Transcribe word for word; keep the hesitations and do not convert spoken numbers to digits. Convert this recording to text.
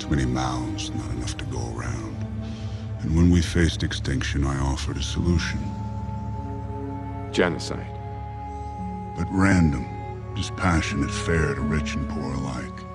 Too many mouths, not enough to go around. And when we faced extinction, I offered a solution. Genocide. But random, dispassionate, fair to rich and poor alike.